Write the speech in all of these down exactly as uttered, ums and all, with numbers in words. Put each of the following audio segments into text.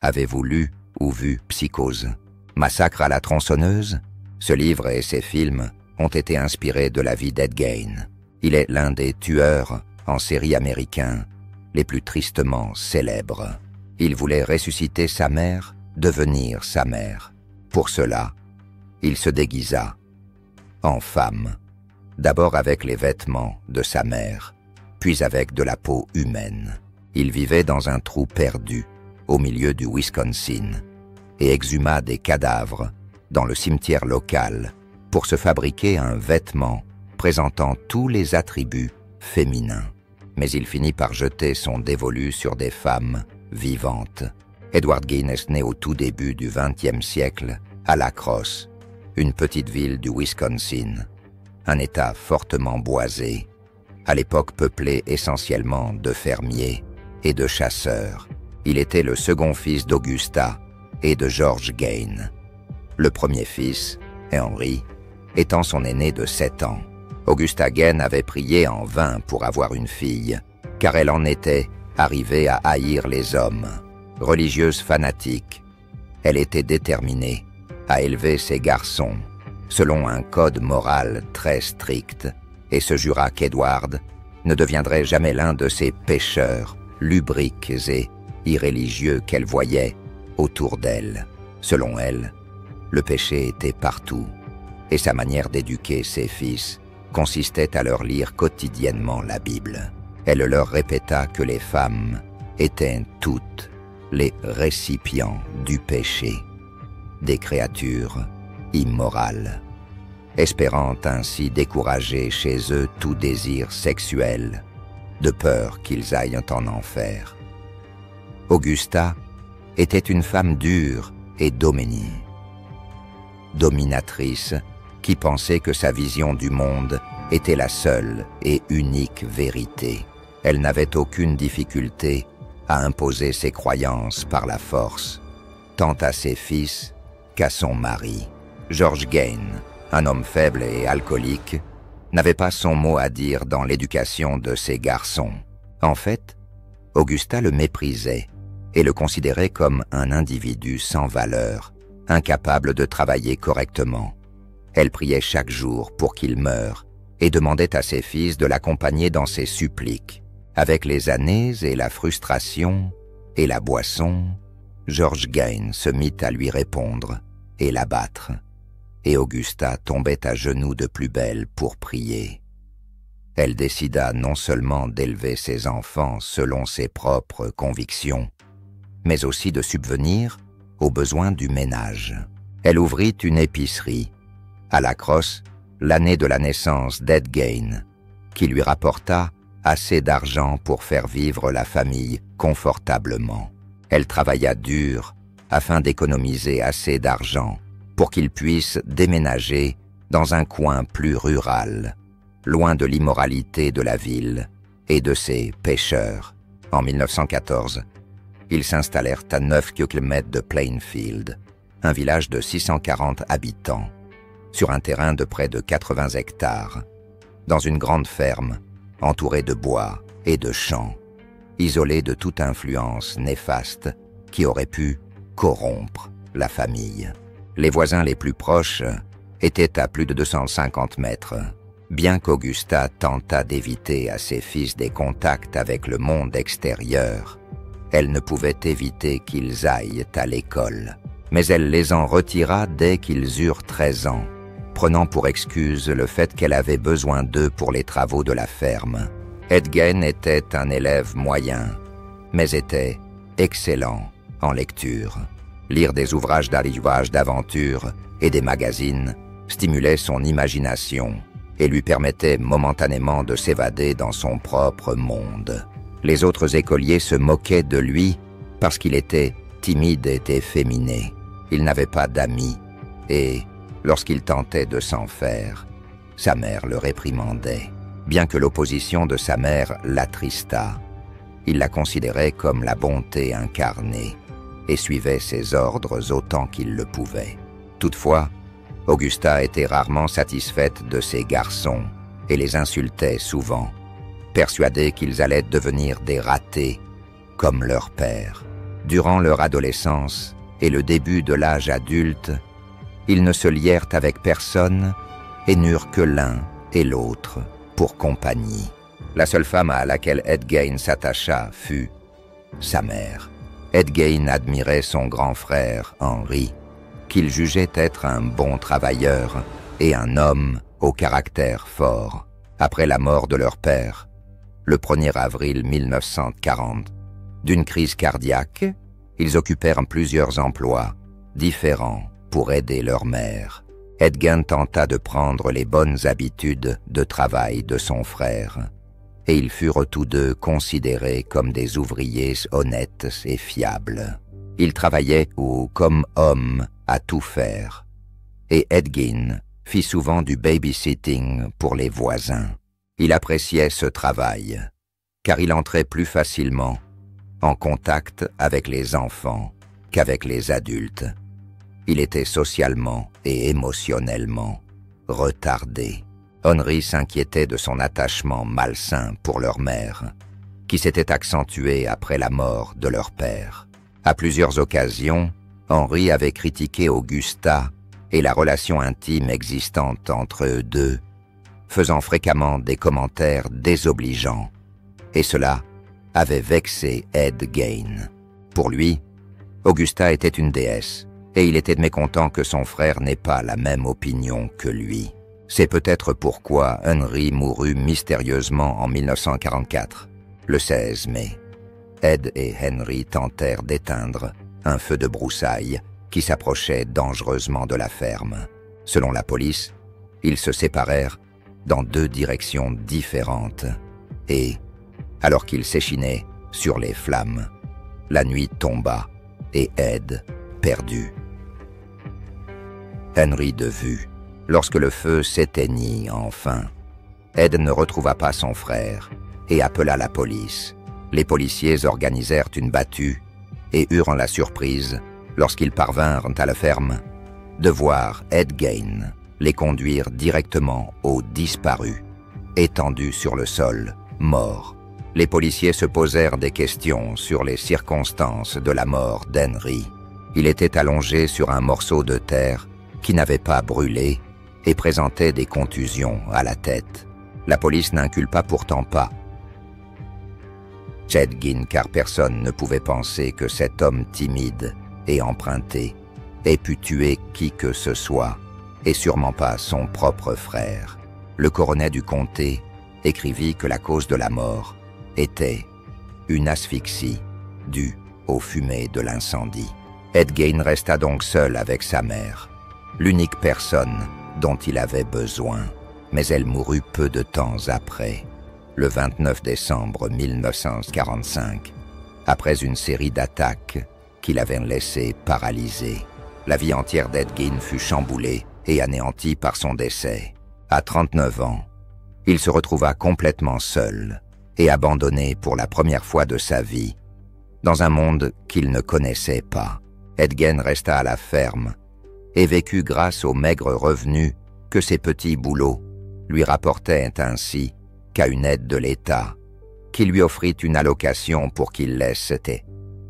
Avez-vous lu ou vu Psychose? Massacre à la tronçonneuse? Ce livre et ses films ont été inspirés de la vie d'Ed Gein. Il est l'un des tueurs en série américains les plus tristement célèbres. Il voulait ressusciter sa mère, devenir sa mère. Pour cela, il se déguisa en femme, d'abord avec les vêtements de sa mère, puis avec de la peau humaine. Il vivait dans un trou perdu, au milieu du Wisconsin, et exhuma des cadavres dans le cimetière local pour se fabriquer un vêtement présentant tous les attributs féminins. Mais il finit par jeter son dévolu sur des femmes vivantes. Edward Gein est né au tout début du vingtième siècle à La Crosse, une petite ville du Wisconsin, un état fortement boisé, à l'époque peuplé essentiellement de fermiers et de chasseurs. Il était le second fils d'Augusta et de George Gein. Le premier fils, Henry, étant son aîné de sept ans. Augusta Gein avait prié en vain pour avoir une fille, car elle en était arrivée à haïr les hommes. Religieuse fanatique, elle était déterminée à élever ses garçons selon un code moral très strict et se jura qu'Edward ne deviendrait jamais l'un de ces pécheurs lubriques et irréligieux qu'elle voyait autour d'elle. Selon elle, le péché était partout, et sa manière d'éduquer ses fils consistait à leur lire quotidiennement la Bible. Elle leur répéta que les femmes étaient toutes les récipients du péché, des créatures immorales, espérant ainsi décourager chez eux tout désir sexuel, de peur qu'ils aillent en enfer. Augusta était une femme dure et dominée, dominatrice qui pensait que sa vision du monde était la seule et unique vérité. Elle n'avait aucune difficulté à imposer ses croyances par la force, tant à ses fils qu'à son mari. George Gein, un homme faible et alcoolique, n'avait pas son mot à dire dans l'éducation de ses garçons. En fait, Augusta le méprisait et le considérait comme un individu sans valeur, incapable de travailler correctement. Elle priait chaque jour pour qu'il meure et demandait à ses fils de l'accompagner dans ses suppliques. Avec les années et la frustration et la boisson, George Gein se mit à lui répondre et l'abattre, et Augusta tombait à genoux de plus belle pour prier. Elle décida non seulement d'élever ses enfants selon ses propres convictions, mais aussi de subvenir aux besoins du ménage. Elle ouvrit une épicerie à La Crosse l'année de la naissance d'Ed Gein, qui lui rapporta assez d'argent pour faire vivre la famille confortablement. Elle travailla dur afin d'économiser assez d'argent pour qu'il puisse déménager dans un coin plus rural, loin de l'immoralité de la ville et de ses pêcheurs. En mille neuf cent quatorze, ils s'installèrent à neuf kilomètres de Plainfield, un village de six cent quarante habitants, sur un terrain de près de quatre-vingts hectares, dans une grande ferme entourée de bois et de champs, isolée de toute influence néfaste qui aurait pu corrompre la famille. Les voisins les plus proches étaient à plus de deux cent cinquante mètres. Bien qu'Augusta tentât d'éviter à ses fils des contacts avec le monde extérieur, elle ne pouvait éviter qu'ils aillent à l'école. Mais elle les en retira dès qu'ils eurent treize ans, prenant pour excuse le fait qu'elle avait besoin d'eux pour les travaux de la ferme. Ed Gein était un élève moyen, mais était excellent en lecture. Lire des ouvrages d'arrivage d'aventure et des magazines stimulait son imagination et lui permettait momentanément de s'évader dans son propre monde. Les autres écoliers se moquaient de lui parce qu'il était timide et efféminé. Il n'avait pas d'amis et, lorsqu'il tentait de s'en faire, sa mère le réprimandait. Bien que l'opposition de sa mère l'attristât, il la considérait comme la bonté incarnée et suivait ses ordres autant qu'il le pouvait. Toutefois, Augusta était rarement satisfaite de ses garçons et les insultait souvent, persuadée qu'ils allaient devenir des ratés comme leur père. Durant leur adolescence et le début de l'âge adulte, ils ne se lièrent avec personne et n'eurent que l'un et l'autre pour compagnie. La seule femme à laquelle Ed Gein s'attacha fut sa mère. Ed Gein admirait son grand frère, Henry, qu'il jugeait être un bon travailleur et un homme au caractère fort. Après la mort de leur père, le premier avril mille neuf cent quarante, d'une crise cardiaque, ils occupèrent plusieurs emplois différents pour aider leur mère. Ed Gein tenta de prendre les bonnes habitudes de travail de son frère, et ils furent tous deux considérés comme des ouvriers honnêtes et fiables. Ils travaillaient ou comme hommes à tout faire, et Ed Gein fit souvent du babysitting pour les voisins. Il appréciait ce travail, car il entrait plus facilement en contact avec les enfants qu'avec les adultes. Il était socialement et émotionnellement retardé. Henry s'inquiétait de son attachement malsain pour leur mère, qui s'était accentué après la mort de leur père. À plusieurs occasions, Henry avait critiqué Augusta et la relation intime existante entre eux deux, faisant fréquemment des commentaires désobligeants, et cela avait vexé Ed Gein. Pour lui, Augusta était une déesse, et il était mécontent que son frère n'ait pas la même opinion que lui. C'est peut-être pourquoi Henry mourut mystérieusement en mille neuf cent quarante-quatre, le seize mai. Ed et Henry tentèrent d'éteindre un feu de broussailles qui s'approchait dangereusement de la ferme. Selon la police, ils se séparèrent dans deux directions différentes et, alors qu'ils s'échinaient sur les flammes, la nuit tomba et Ed perdut Henry de vue. Lorsque le feu s'éteignit enfin, Ed ne retrouva pas son frère et appela la police. Les policiers organisèrent une battue et eurent la surprise, lorsqu'ils parvinrent à la ferme, de voir Ed Gein les conduire directement au disparu, étendu sur le sol, mort. Les policiers se posèrent des questions sur les circonstances de la mort d'Henry. Il était allongé sur un morceau de terre qui n'avait pas brûlé et présentait des contusions à la tête. La police n'inculpa pourtant pas Ed Gein, car personne ne pouvait penser que cet homme timide et emprunté ait pu tuer qui que ce soit, et sûrement pas son propre frère. Le coroner du comté écrivit que la cause de la mort était une asphyxie due aux fumées de l'incendie. Ed Gein resta donc seul avec sa mère, l'unique personne dont il avait besoin, mais elle mourut peu de temps après, le vingt-neuf décembre mille neuf cent quarante-cinq, après une série d'attaques qui l'avaient laissé paralysé. La vie entière d'Ed Gein fut chamboulée et anéantie par son décès. À trente-neuf ans, il se retrouva complètement seul et abandonné pour la première fois de sa vie, dans un monde qu'il ne connaissait pas. Ed Gein resta à la ferme et vécut grâce aux maigres revenus que ses petits boulots lui rapportaient, ainsi qu'à une aide de l'État, qui lui offrit une allocation pour qu'il laisse tes.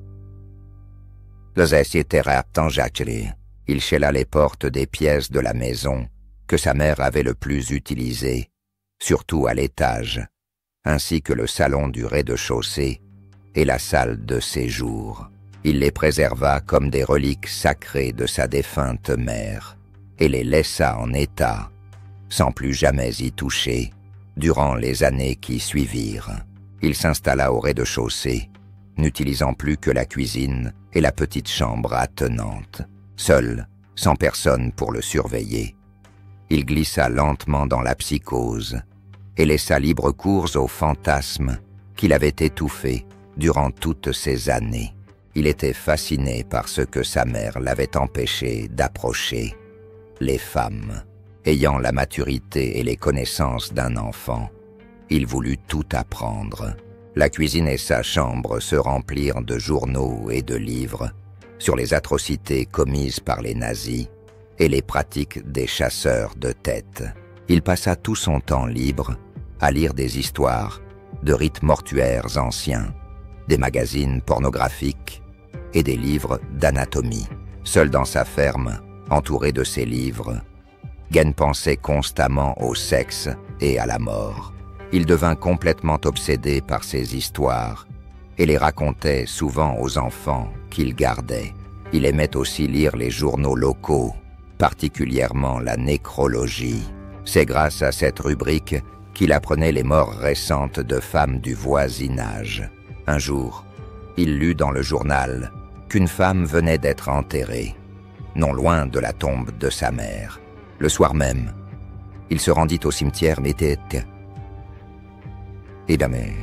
Il scella les portes des pièces de la maison que sa mère avait le plus utilisées, surtout à l'étage, ainsi que le salon du rez-de-chaussée et la salle de séjour. Il les préserva comme des reliques sacrées de sa défunte mère et les laissa en état, sans plus jamais y toucher, durant les années qui suivirent. Il s'installa au rez-de-chaussée, n'utilisant plus que la cuisine et la petite chambre attenante. Seul, sans personne pour le surveiller, il glissa lentement dans la psychose et laissa libre cours aux fantasmes qu'il avait étouffés durant toutes ces années. Il était fasciné par ce que sa mère l'avait empêché d'approcher, les femmes. Ayant la maturité et les connaissances d'un enfant, il voulut tout apprendre. La cuisine et sa chambre se remplirent de journaux et de livres sur les atrocités commises par les nazis et les pratiques des chasseurs de têtes. Il passa tout son temps libre à lire des histoires de rites mortuaires anciens, des magazines pornographiques et des livres d'anatomie. Seul dans sa ferme, entouré de ses livres, Gain pensait constamment au sexe et à la mort. Il devint complètement obsédé par ces histoires et les racontait souvent aux enfants qu'il gardait. Il aimait aussi lire les journaux locaux, particulièrement la nécrologie. C'est grâce à cette rubrique qu'il apprenait les morts récentes de femmes du voisinage. Un jour, il lut dans le journal qu'une femme venait d'être enterrée, non loin de la tombe de sa mère. Le soir même, il se rendit au cimetière Météke. Et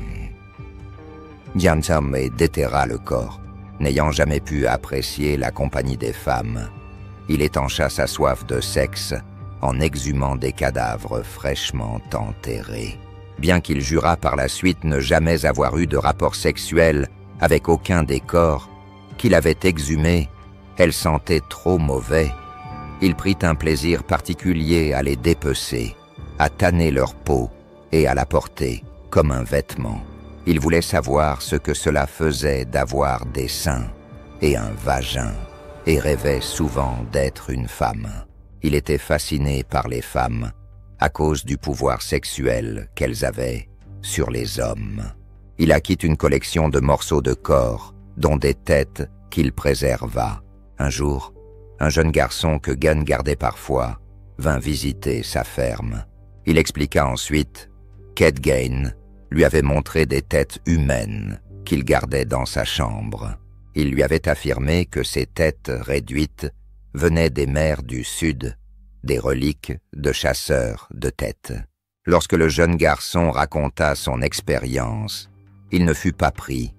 Jiansam et déterra le corps. N'ayant jamais pu apprécier la compagnie des femmes, il étancha sa soif de sexe en exhumant des cadavres fraîchement enterrés. Bien qu'il jura par la suite ne jamais avoir eu de rapport sexuel avec aucun des corps qu'il avait exhumés, elle sentait trop mauvais. Il prit un plaisir particulier à les dépecer, à tanner leur peau et à la porter comme un vêtement. Il voulait savoir ce que cela faisait d'avoir des seins et un vagin, et rêvait souvent d'être une femme. Il était fasciné par les femmes à cause du pouvoir sexuel qu'elles avaient sur les hommes. Il acquit une collection de morceaux de corps, dont des têtes qu'il préserva. Un jour, un jeune garçon que Gain gardait parfois vint visiter sa ferme. Il expliqua ensuite qu'Ed Gain lui avait montré des têtes humaines qu'il gardait dans sa chambre. Il lui avait affirmé que ces têtes réduites venaient des mers du Sud, des reliques de chasseurs de têtes. Lorsque le jeune garçon raconta son expérience, il ne fut pas pris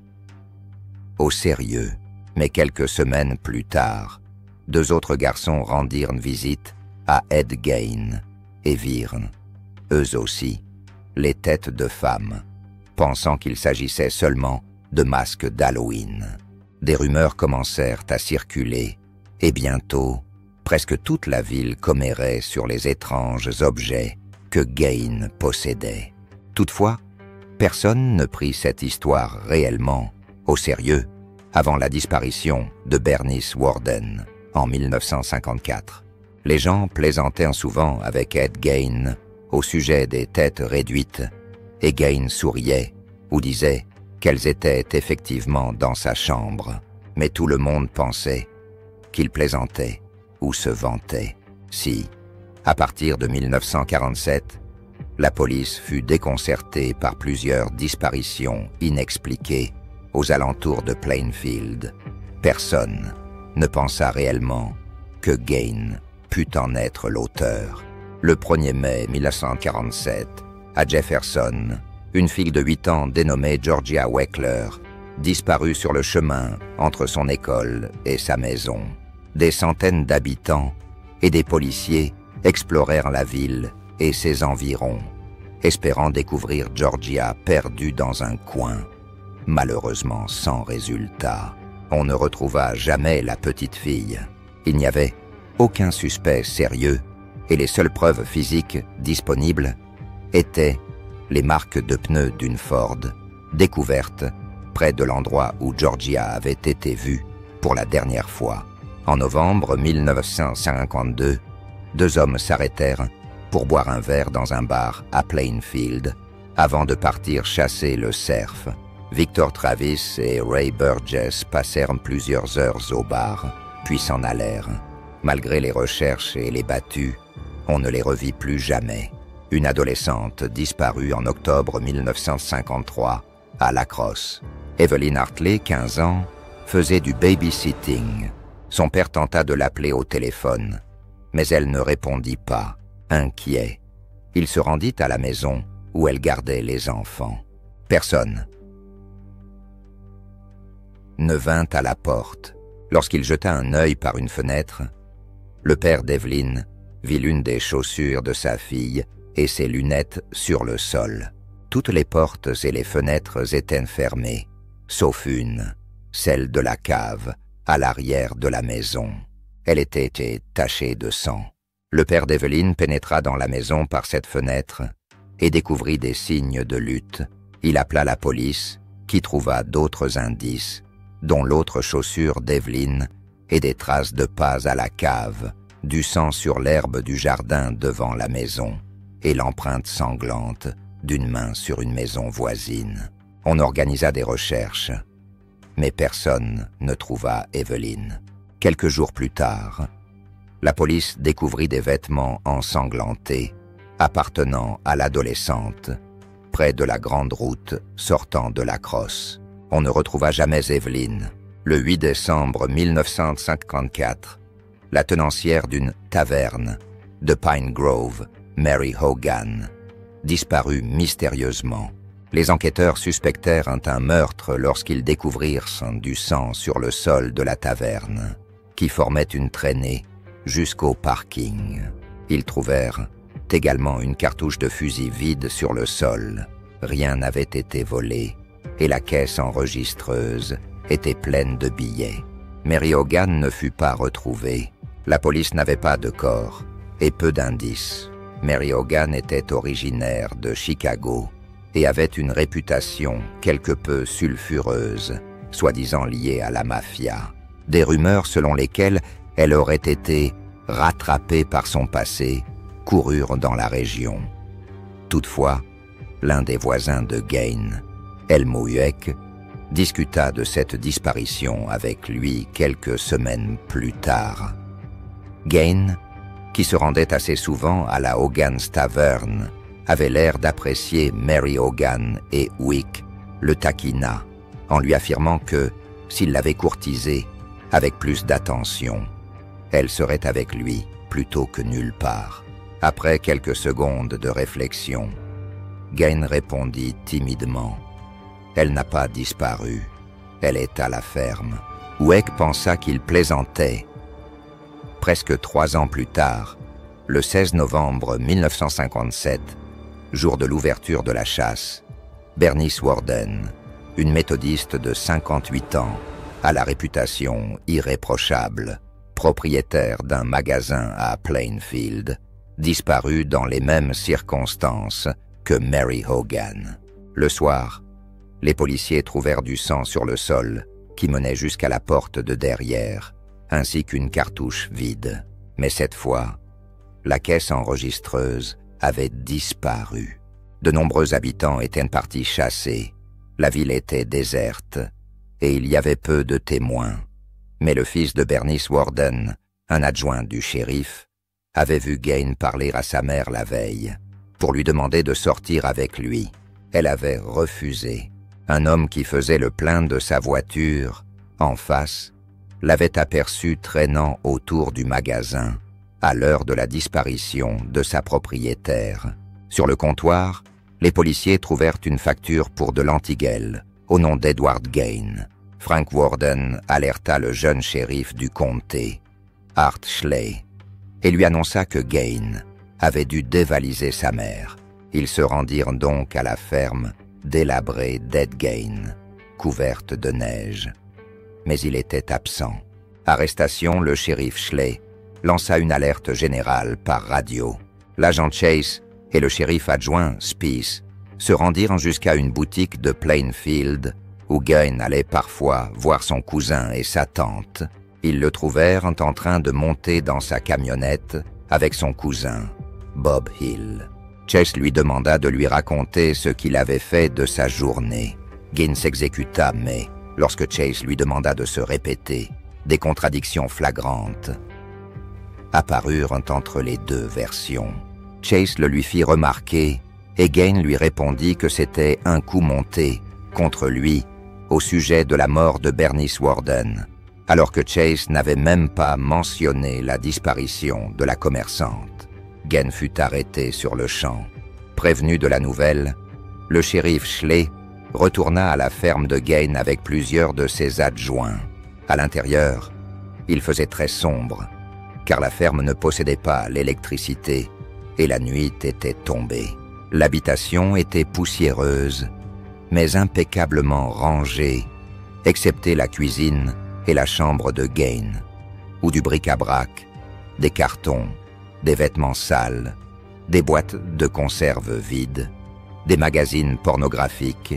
au sérieux, mais quelques semaines plus tard, deux autres garçons rendirent visite à Ed Gain et virent, eux aussi, les têtes de femmes, pensant qu'il s'agissait seulement de masques d'Halloween. Des rumeurs commencèrent à circuler, et bientôt, presque toute la ville commérait sur les étranges objets que Gain possédait. Toutefois, personne ne prit cette histoire réellement au sérieux avant la disparition de Bernice Worden en mille neuf cent cinquante-quatre. Les gens plaisantaient souvent avec Ed Gain au sujet des têtes réduites, et Gain souriait ou disait qu'elles étaient effectivement dans sa chambre, mais tout le monde pensait qu'il plaisantait ou se vantait. Si, à partir de mille neuf cent quarante-sept, la police fut déconcertée par plusieurs disparitions inexpliquées aux alentours de Plainfield, personne ne pensa réellement que Gain put en être l'auteur. Le premier mai mille neuf cent quarante-sept, à Jefferson, une fille de huit ans dénommée Georgia Weckler disparut sur le chemin entre son école et sa maison. Des centaines d'habitants et des policiers explorèrent la ville et ses environs, espérant découvrir Georgia perdue dans un coin, malheureusement sans résultat. On ne retrouva jamais la petite fille. Il n'y avait aucun suspect sérieux et les seules preuves physiques disponibles étaient les marques de pneus d'une Ford, découvertes près de l'endroit où Georgia avait été vue pour la dernière fois. En novembre mille neuf cent cinquante-deux, deux hommes s'arrêtèrent pour boire un verre dans un bar à Plainfield avant de partir chasser le cerf. Victor Travis et Ray Burgess passèrent plusieurs heures au bar, puis s'en allèrent. Malgré les recherches et les battues, on ne les revit plus jamais. Une adolescente disparut en octobre mille neuf cent cinquante-trois à La Crosse. Evelyn Hartley, quinze ans, faisait du babysitting. Son père tenta de l'appeler au téléphone, mais elle ne répondit pas, inquiet. Il se rendit à la maison où elle gardait les enfants. Personne ne vint à la porte. Lorsqu'il jeta un œil par une fenêtre, le père d'Evelyn vit l'une des chaussures de sa fille et ses lunettes sur le sol. Toutes les portes et les fenêtres étaient fermées, sauf une, celle de la cave, à l'arrière de la maison. Elle était tachée de sang. Le père d'Evelyn pénétra dans la maison par cette fenêtre et découvrit des signes de lutte. Il appela la police, qui trouva d'autres indices dont l'autre chaussure d'Evelyn et des traces de pas à la cave, du sang sur l'herbe du jardin devant la maison et l'empreinte sanglante d'une main sur une maison voisine. On organisa des recherches, mais personne ne trouva Evelyn. Quelques jours plus tard, la police découvrit des vêtements ensanglantés appartenant à l'adolescente près de la grande route sortant de la Crosse. On ne retrouva jamais Evelyn. Le huit décembre mille neuf cent cinquante-quatre, la tenancière d'une taverne de Pine Grove, Mary Hogan, disparut mystérieusement. Les enquêteurs suspectèrent un meurtre lorsqu'ils découvrirent du sang sur le sol de la taverne, qui formait une traînée jusqu'au parking. Ils trouvèrent également une cartouche de fusil vide sur le sol. Rien n'avait été volé et la caisse enregistreuse était pleine de billets. Mary Hogan ne fut pas retrouvée. La police n'avait pas de corps et peu d'indices. Mary Hogan était originaire de Chicago et avait une réputation quelque peu sulfureuse, soi-disant liée à la mafia. Des rumeurs selon lesquelles elle aurait été rattrapée par son passé coururent dans la région. Toutefois, l'un des voisins de Gain, Elmo Ueck, discuta de cette disparition avec lui quelques semaines plus tard. Gain, qui se rendait assez souvent à la Hogan's Tavern, avait l'air d'apprécier Mary Hogan et Ueck le taquina, en lui affirmant que, s'il l'avait courtisée avec plus d'attention, elle serait avec lui plutôt que nulle part. Après quelques secondes de réflexion, Gain répondit timidement « Elle n'a pas disparu, elle est à la ferme. » Ueck pensa qu'il plaisantait. Presque trois ans plus tard, le seize novembre mille neuf cent cinquante-sept, jour de l'ouverture de la chasse, Bernice Worden, une méthodiste de cinquante-huit ans, à la réputation irréprochable, propriétaire d'un magasin à Plainfield, disparut dans les mêmes circonstances que Mary Hogan. Le soir, les policiers trouvèrent du sang sur le sol qui menait jusqu'à la porte de derrière, ainsi qu'une cartouche vide. Mais cette fois, la caisse enregistreuse avait disparu. De nombreux habitants étaient partis chasser. La ville était déserte et il y avait peu de témoins. Mais le fils de Bernice Worden, un adjoint du shérif, avait vu Gain parler à sa mère la veille pour lui demander de sortir avec lui. Elle avait refusé. Un homme qui faisait le plein de sa voiture, en face, l'avait aperçu traînant autour du magasin à l'heure de la disparition de sa propriétaire. Sur le comptoir, les policiers trouvèrent une facture pour de l'antiguel au nom d'Edward Gain. Frank Worden alerta le jeune shérif du comté, Art Schley, et lui annonça que Gain avait dû dévaliser sa mère. Ils se rendirent donc à la ferme délabrée d'Ed Gain, couverte de neige. Mais il était absent. Arrestation, le shérif Schley lança une alerte générale par radio. L'agent Chase et le shérif adjoint Spies se rendirent jusqu'à une boutique de Plainfield où Gain allait parfois voir son cousin et sa tante. Ils le trouvèrent en train de monter dans sa camionnette avec son cousin, Bob Hill. Chase lui demanda de lui raconter ce qu'il avait fait de sa journée. Gain s'exécuta, mais lorsque Chase lui demanda de se répéter, des contradictions flagrantes apparurent entre les deux versions. Chase le lui fit remarquer et Gain lui répondit que c'était un coup monté contre lui au sujet de la mort de Bernice Worden, alors que Chase n'avait même pas mentionné la disparition de la commerçante. Gain fut arrêté sur le champ. Prévenu de la nouvelle, le shérif Schley retourna à la ferme de Gain avec plusieurs de ses adjoints. À l'intérieur, il faisait très sombre, car la ferme ne possédait pas l'électricité et la nuit était tombée. L'habitation était poussiéreuse, mais impeccablement rangée, excepté la cuisine et la chambre de Gain, où du bric-à-brac, des cartons, des vêtements sales, des boîtes de conserve vides, des magazines pornographiques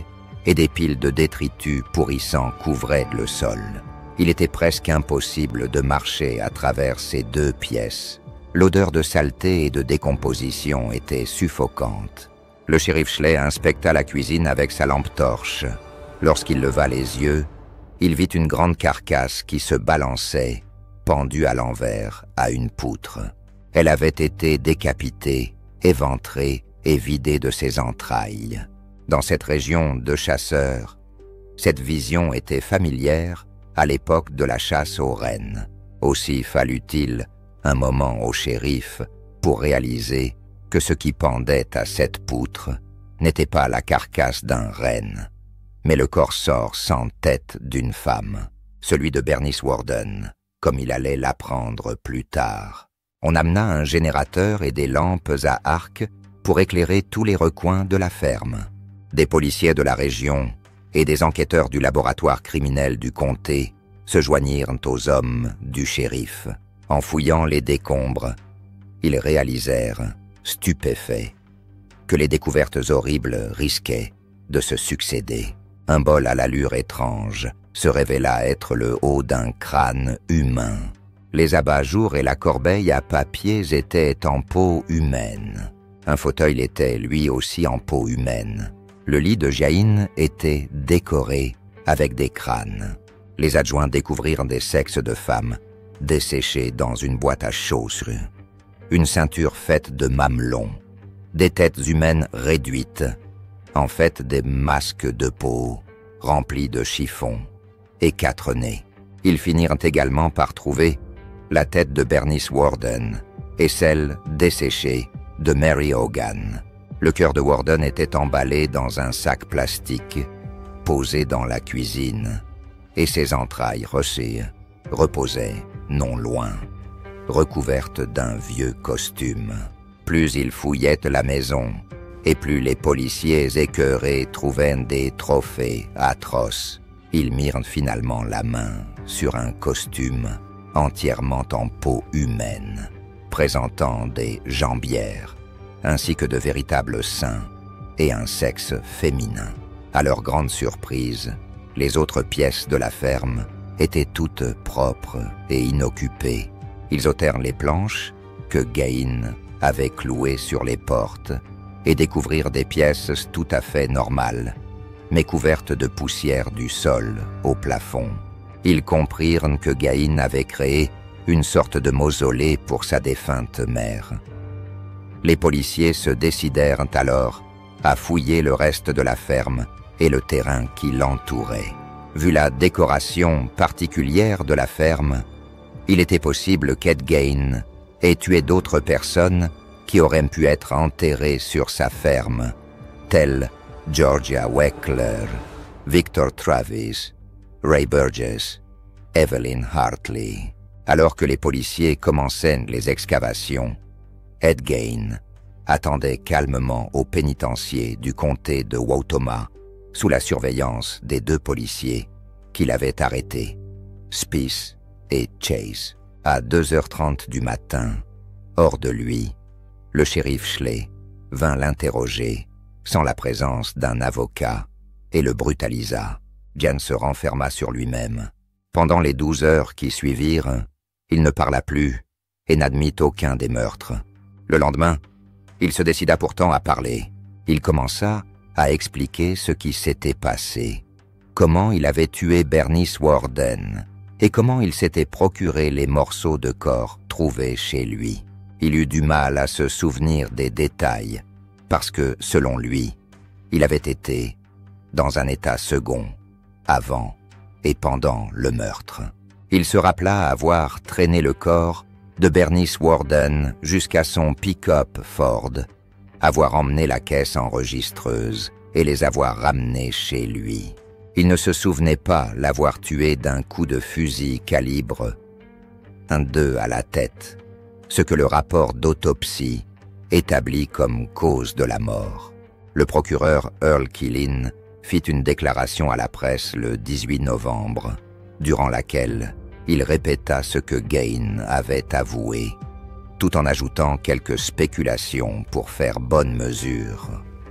et des piles de détritus pourrissants couvraient le sol. Il était presque impossible de marcher à travers ces deux pièces. L'odeur de saleté et de décomposition était suffocante. Le shérif Schley inspecta la cuisine avec sa lampe torche. Lorsqu'il leva les yeux, il vit une grande carcasse qui se balançait, pendue à l'envers, à une poutre. Elle avait été décapitée, éventrée et vidée de ses entrailles. Dans cette région de chasseurs, cette vision était familière à l'époque de la chasse aux rennes. Aussi fallut-il un moment au shérif pour réaliser que ce qui pendait à cette poutre n'était pas la carcasse d'un renne, mais le corps sans tête d'une femme, celui de Bernice Worden, comme il allait l'apprendre plus tard. On amena un générateur et des lampes à arc pour éclairer tous les recoins de la ferme. Des policiers de la région et des enquêteurs du laboratoire criminel du comté se joignirent aux hommes du shérif. En fouillant les décombres, ils réalisèrent, stupéfaits, que les découvertes horribles risquaient de se succéder. Un bol à l'allure étrange se révéla être le haut d'un crâne humain. Les abat-jours et la corbeille à papier étaient en peau humaine. Un fauteuil était lui aussi en peau humaine. Le lit de Jaïn était décoré avec des crânes. Les adjoints découvrirent des sexes de femmes desséchés dans une boîte à chaussures, une ceinture faite de mamelons, des têtes humaines réduites, en fait des masques de peau remplis de chiffons, et quatre nez. Ils finirent également par trouver la tête de Bernice Worden et celle desséchée de Mary Hogan. Le cœur de Worden était emballé dans un sac plastique posé dans la cuisine, et ses entrailles rossées reposaient non loin, recouvertes d'un vieux costume. Plus ils fouillaient la maison, et plus les policiers écœurés trouvaient des trophées atroces. Ils mirent finalement la main sur un costume entièrement en peau humaine, présentant des jambières, ainsi que de véritables seins et un sexe féminin. À leur grande surprise, les autres pièces de la ferme étaient toutes propres et inoccupées. Ils ôtèrent les planches que Gain avait clouées sur les portes et découvrirent des pièces tout à fait normales, mais couvertes de poussière du sol au plafond. Ils comprirent que Gain avait créé une sorte de mausolée pour sa défunte mère. Les policiers se décidèrent alors à fouiller le reste de la ferme et le terrain qui l'entourait. Vu la décoration particulière de la ferme, il était possible qu'Ed Gain ait tué d'autres personnes qui auraient pu être enterrées sur sa ferme, telles Georgia Weckler, Victor Travis, Ray Burgess, Evelyn Hartley. Alors que les policiers commençaient les excavations, Ed Gain attendait calmement au pénitencier du comté de Wautoma sous la surveillance des deux policiers qui l'avaient arrêté, Spieth et Chase. À deux heures trente du matin, hors de lui, le shérif Schley vint l'interroger sans la présence d'un avocat et le brutalisa. Jan se renferma sur lui-même. Pendant les douze heures qui suivirent, il ne parla plus et n'admit aucun des meurtres. Le lendemain, il se décida pourtant à parler. Il commença à expliquer ce qui s'était passé, comment il avait tué Bernice Worden et comment il s'était procuré les morceaux de corps trouvés chez lui. Il eut du mal à se souvenir des détails parce que, selon lui, il avait été dans un état second, avant et pendant le meurtre. Il se rappela avoir traîné le corps de Bernice Worden jusqu'à son pick-up Ford, avoir emmené la caisse enregistreuse et les avoir ramenés chez lui. Il ne se souvenait pas l'avoir tué d'un coup de fusil calibre un deux à la tête, ce que le rapport d'autopsie établit comme cause de la mort. Le procureur Earl Killin fit une déclaration à la presse le dix-huit novembre, durant laquelle il répéta ce que Gain avait avoué, tout en ajoutant quelques spéculations pour faire bonne mesure.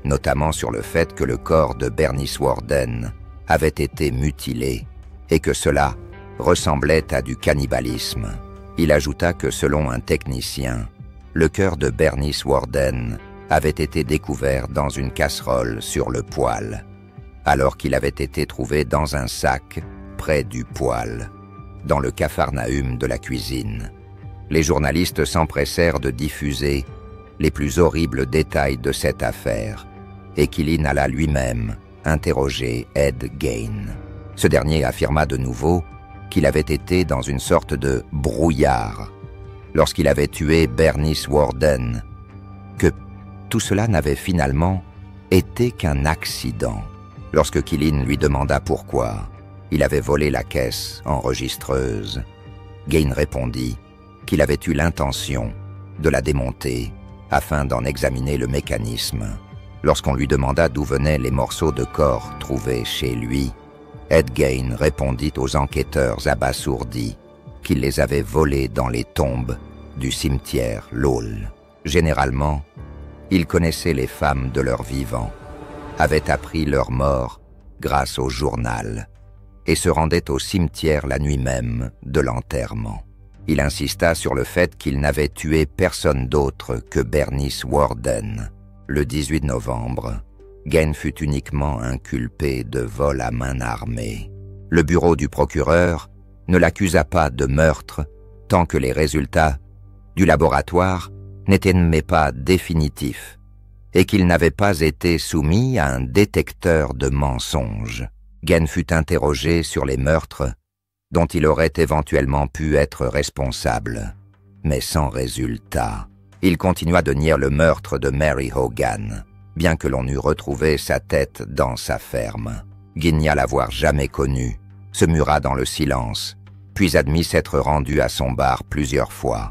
notamment sur le fait que le corps de Bernice Worden avait été mutilé et que cela ressemblait à du cannibalisme. Il ajouta que selon un technicien, le cœur de Bernice Worden avait été découvert dans une casserole sur le poêle, alors qu'il avait été trouvé dans un sac près du poêle, dans le capharnaüm de la cuisine. Les journalistes s'empressèrent de diffuser les plus horribles détails de cette affaire, et Quilin alla lui-même interroger Ed Gein. Ce dernier affirma de nouveau qu'il avait été dans une sorte de brouillard lorsqu'il avait tué Bernice Worden, que tout cela n'avait finalement été qu'un accident. Lorsque Quilin lui demanda pourquoi il avait volé la caisse enregistreuse, Gein répondit qu'il avait eu l'intention de la démonter afin d'en examiner le mécanisme. Lorsqu'on lui demanda d'où venaient les morceaux de corps trouvés chez lui, Ed Gein répondit aux enquêteurs abasourdis qu'il les avait volés dans les tombes du cimetière Lowell. Généralement, il connaissait les femmes de leur vivant, avait appris leur mort grâce au journal et se rendait au cimetière la nuit même de l'enterrement. Il insista sur le fait qu'il n'avait tué personne d'autre que Bernice Worden. Le dix-huit novembre, Gein fut uniquement inculpé de vol à main armée. Le bureau du procureur ne l'accusa pas de meurtre tant que les résultats du laboratoire n'étaient mais pas définitifs et qu'il n'avait pas été soumis à un détecteur de mensonges. Gein fut interrogé sur les meurtres dont il aurait éventuellement pu être responsable, mais sans résultat. Il continua de nier le meurtre de Mary Hogan, bien que l'on eût retrouvé sa tête dans sa ferme. Gein nia l'avoir jamais connue, se mura dans le silence, puis admit s'être rendu à son bar plusieurs fois.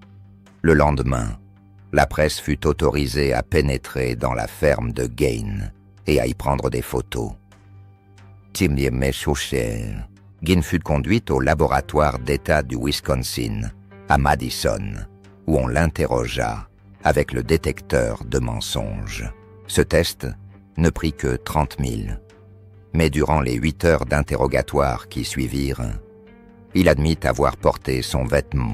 Le lendemain, la presse fut autorisée à pénétrer dans la ferme de Gein et à y prendre des photos. Gein fut conduite au laboratoire d'État du Wisconsin, à Madison, où on l'interrogea avec le détecteur de mensonges. Ce test ne prit que trente mille, mais durant les huit heures d'interrogatoire qui suivirent, il admit avoir porté son vêtement,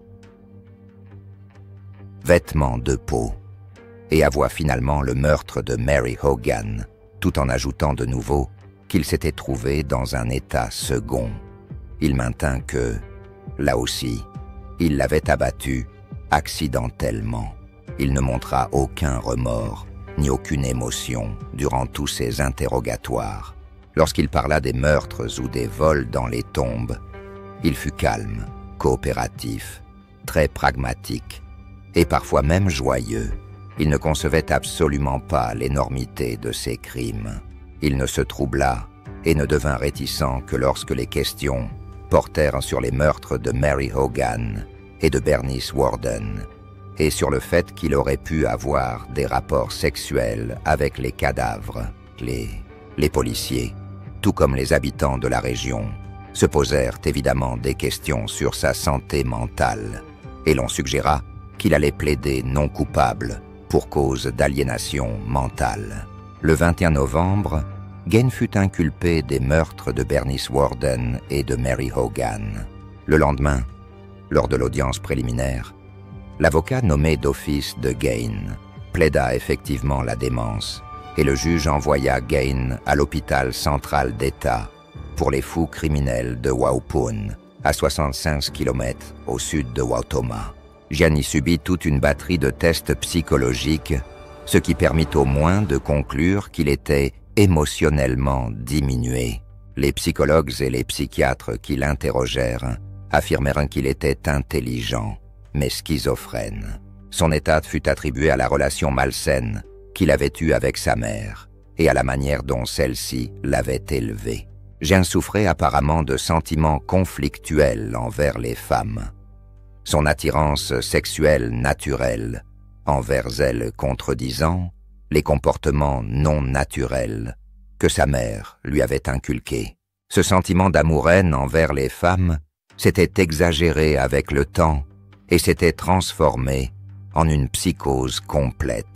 vêtement de peau, et avoua finalement le meurtre de Mary Hogan, tout en ajoutant de nouveau qu'il s'était trouvé dans un état second. Il maintint que, là aussi, il l'avait abattu accidentellement. Il ne montra aucun remords ni aucune émotion durant tous ces interrogatoires. Lorsqu'il parla des meurtres ou des vols dans les tombes, il fut calme, coopératif, très pragmatique et parfois même joyeux. Il ne concevait absolument pas l'énormité de ces crimes. Il ne se troubla et ne devint réticent que lorsque les questions portèrent sur les meurtres de Mary Hogan et de Bernice Worden, et sur le fait qu'il aurait pu avoir des rapports sexuels avec les cadavres. Les, les policiers, tout comme les habitants de la région, se posèrent évidemment des questions sur sa santé mentale, et l'on suggéra qu'il allait plaider non coupable pour cause d'aliénation mentale. Le vingt et un novembre, Gein fut inculpé des meurtres de Bernice Worden et de Mary Hogan. Le lendemain, lors de l'audience préliminaire, l'avocat nommé d'office de Gein plaida effectivement la démence et le juge envoya Gein à l'hôpital central d'État pour les fous criminels de Waupun, à soixante-cinq kilomètres au sud de Wautoma. Gein y subit toute une batterie de tests psychologiques, ce qui permit au moins de conclure qu'il était émotionnellement diminué. Les psychologues et les psychiatres qui l'interrogèrent affirmèrent qu'il était intelligent, mais schizophrène. Son état fut attribué à la relation malsaine qu'il avait eue avec sa mère et à la manière dont celle-ci l'avait élevé. Gein souffrait apparemment de sentiments conflictuels envers les femmes. Son attirance sexuelle naturelle envers elles contredisant les comportements non naturels que sa mère lui avait inculqués. Ce sentiment d'amour-haine envers les femmes s'était exagéré avec le temps et s'était transformé en une psychose complète,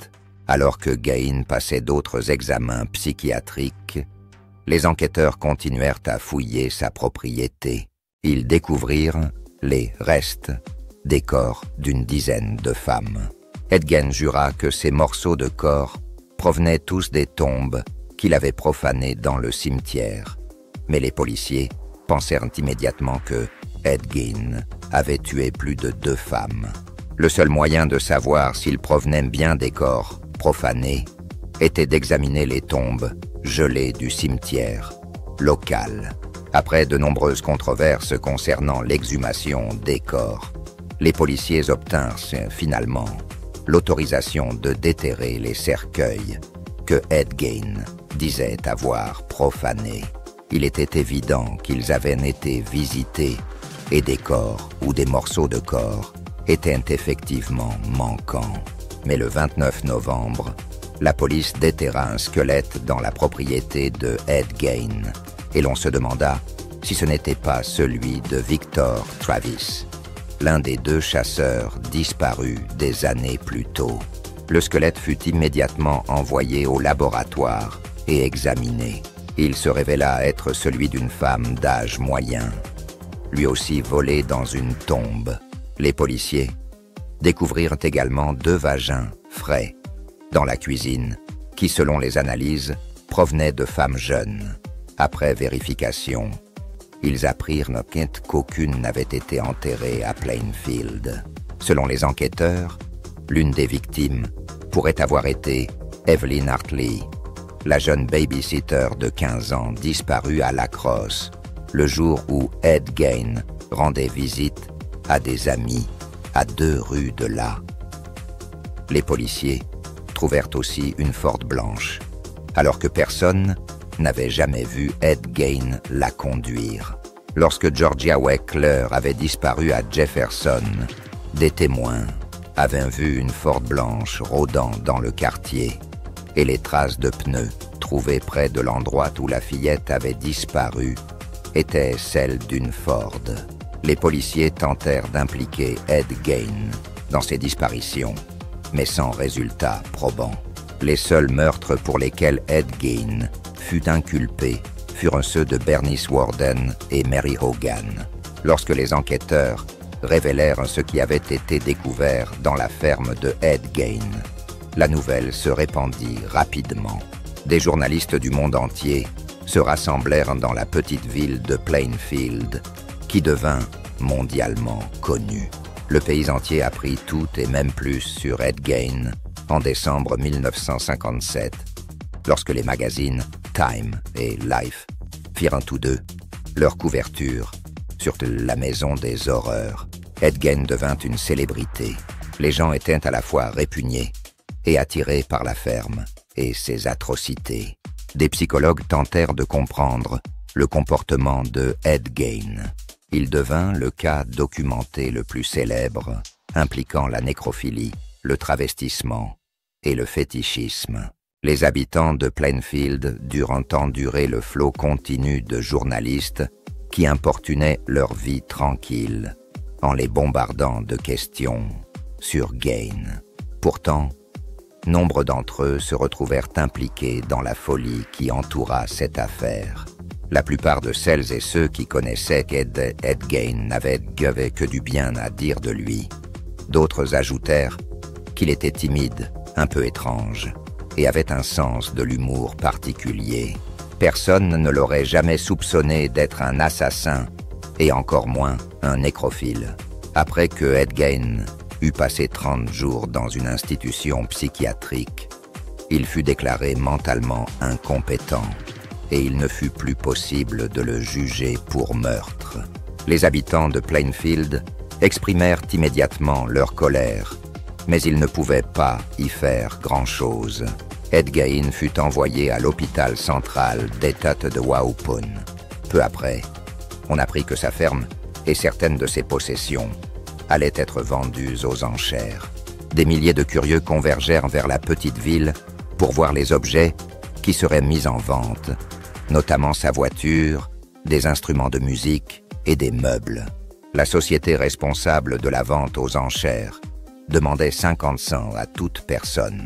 Alors que Gain passait d'autres examens psychiatriques, les enquêteurs continuèrent à fouiller sa propriété. Ils découvrirent les restes des corps d'une dizaine de femmes. Ed Gein jura que ces morceaux de corps provenaient tous des tombes qu'il avait profanées dans le cimetière. Mais les policiers pensèrent immédiatement que Ed Gein avait tué plus de deux femmes. Le seul moyen de savoir s'ils provenaient bien des corps profanés était d'examiner les tombes gelées du cimetière local. Après de nombreuses controverses concernant l'exhumation des corps, les policiers obtinrent finalement l'autorisation de déterrer les cercueils que Ed Gein disait avoir profanés. Il était évident qu'ils avaient été visités et des corps ou des morceaux de corps étaient effectivement manquants. Mais le vingt-neuf novembre, la police déterra un squelette dans la propriété de Ed Gein et l'on se demanda si ce n'était pas celui de Victor Travis, l'un des deux chasseurs disparus des années plus tôt. Le squelette fut immédiatement envoyé au laboratoire et examiné. Il se révéla être celui d'une femme d'âge moyen, lui aussi volée dans une tombe. Les policiers découvrirent également deux vagins frais dans la cuisine qui, selon les analyses, provenaient de femmes jeunes. Après vérification, ils apprirent qu'aucune n'avait été enterrée à Plainfield. Selon les enquêteurs, l'une des victimes pourrait avoir été Evelyn Hartley, la jeune babysitter de quinze ans disparue à La Crosse, le jour où Ed Gein rendait visite à des amis à deux rues de là. Les policiers trouvèrent aussi une Ford blanche, alors que personne n'avait jamais vu Ed Gein la conduire. Lorsque Georgia Weckler avait disparu à Jefferson, des témoins avaient vu une Ford blanche rôdant dans le quartier et les traces de pneus trouvées près de l'endroit où la fillette avait disparu étaient celles d'une Ford. Les policiers tentèrent d'impliquer Ed Gein dans ces disparitions, mais sans résultat probant. Les seuls meurtres pour lesquels Ed Gein fut inculpé furent ceux de Bernice Warden et Mary Hogan. Lorsque les enquêteurs révélèrent ce qui avait été découvert dans la ferme de Ed Gein, la nouvelle se répandit rapidement. Des journalistes du monde entier se rassemblèrent dans la petite ville de Plainfield, qui devint mondialement connue. Le pays entier apprit tout et même plus sur Ed Gein en décembre mille neuf cent cinquante-sept, lorsque les magazines Time et Life firent tous deux leur couverture sur la maison des horreurs. Ed Gein devint une célébrité. Les gens étaient à la fois répugnés et attirés par la ferme et ses atrocités. Des psychologues tentèrent de comprendre le comportement de Ed Gein. Il devint le cas documenté le plus célèbre, impliquant la nécrophilie, le travestissement et le fétichisme. Les habitants de Plainfield durent endurer le flot continu de journalistes qui importunaient leur vie tranquille en les bombardant de questions sur Gein. Pourtant, nombre d'entre eux se retrouvèrent impliqués dans la folie qui entoura cette affaire. La plupart de celles et ceux qui connaissaient Ed, Ed Gein n'avaient que du bien à dire de lui. D'autres ajoutèrent qu'il était timide, un peu étrange, et avait un sens de l'humour particulier. Personne ne l'aurait jamais soupçonné d'être un assassin, et encore moins un nécrophile. Après que Ed Gein eut passé trente jours dans une institution psychiatrique, il fut déclaré mentalement incompétent, et il ne fut plus possible de le juger pour meurtre. Les habitants de Plainfield exprimèrent immédiatement leur colère, mais ils ne pouvaient pas y faire grand-chose. Ed Gein fut envoyé à l'hôpital central d'État de Waupun. Peu après, on apprit que sa ferme et certaines de ses possessions allaient être vendues aux enchères. Des milliers de curieux convergèrent vers la petite ville pour voir les objets qui seraient mis en vente, notamment sa voiture, des instruments de musique et des meubles. La société responsable de la vente aux enchères demandait cinquante cents à toute personne.